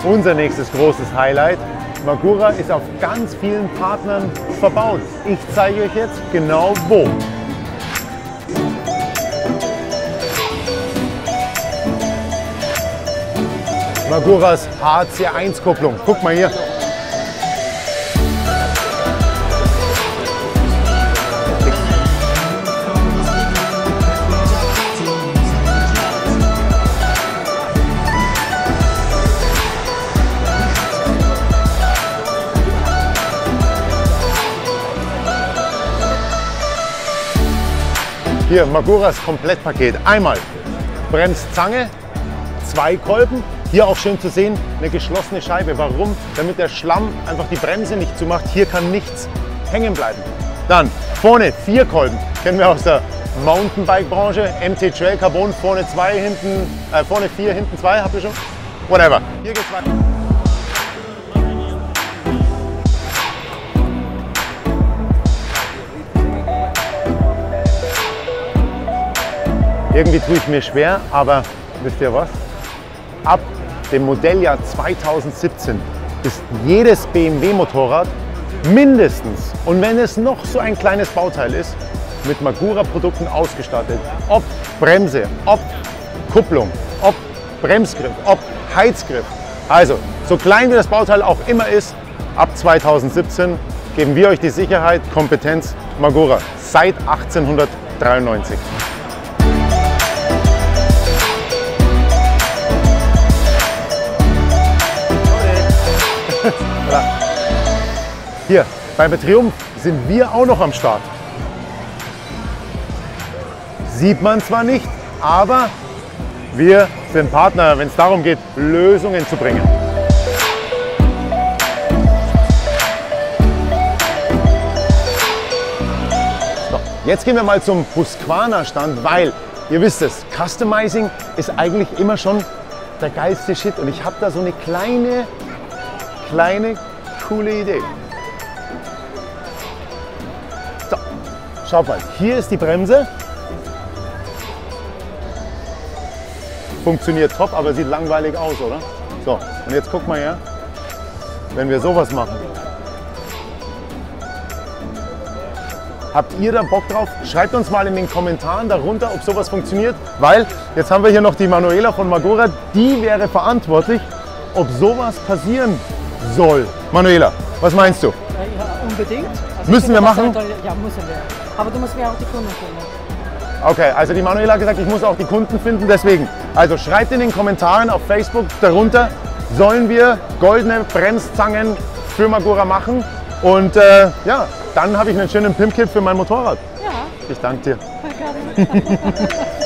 unser nächstes großes Highlight. Magura ist auf ganz vielen Partnern verbaut. Ich zeige euch jetzt genau wo. Maguras HC1 Kupplung. Guck mal hier. Hier, Maguras Komplettpaket. Einmal Bremszange, 2 Kolben. Hier auch schön zu sehen, eine geschlossene Scheibe. Warum? Damit der Schlamm einfach die Bremse nicht zumacht. Hier kann nichts hängen bleiben. Dann vorne 4 Kolben. Kennen wir aus der Mountainbike-Branche. MT Trail Carbon, vorne 2, vorne 4, hinten 2. Habt ihr schon? Whatever. Hier geht's weiter. Irgendwie tue ich mir schwer, aber wisst ihr was? Ab dem Modelljahr 2017 ist jedes BMW-Motorrad mindestens, und wenn es noch so ein kleines Bauteil ist, mit Magura-Produkten ausgestattet. Ob Bremse, ob Kupplung, ob Bremsgriff, ob Heizgriff. Also, so klein wie das Bauteil auch immer ist, ab 2017 geben wir euch die Sicherheit, Kompetenz Magura seit 1893. Hier, bei Triumph sind wir auch noch am Start. Sieht man zwar nicht, aber wir sind Partner, wenn es darum geht, Lösungen zu bringen. So, jetzt gehen wir mal zum Husqvarna-Stand, weil, ihr wisst es, Customizing ist eigentlich immer schon der geilste Shit. Und ich habe da so eine kleine, coole Idee. So, schaut mal, hier ist die Bremse. Funktioniert top, aber sieht langweilig aus, oder? So, und jetzt guck mal her, wenn wir sowas machen. Habt ihr da Bock drauf? Schreibt uns mal in den Kommentaren darunter, ob sowas funktioniert, weil jetzt haben wir hier noch die Manuela von Magura, die wäre verantwortlich, ob sowas passieren soll. Manuela, was meinst du? Ja, unbedingt. Also müssen wir machen? Ja, müssen wir. Aber du musst mir auch die Kunden finden. Okay, also die Manuela hat gesagt, ich muss auch die Kunden finden, deswegen. Also schreibt in den Kommentaren auf Facebook darunter, sollen wir goldene Bremszangen für Magura machen? Und ja, dann habe ich einen schönen Pimp-Kit für mein Motorrad. Ja. Ich danke dir. Gerne.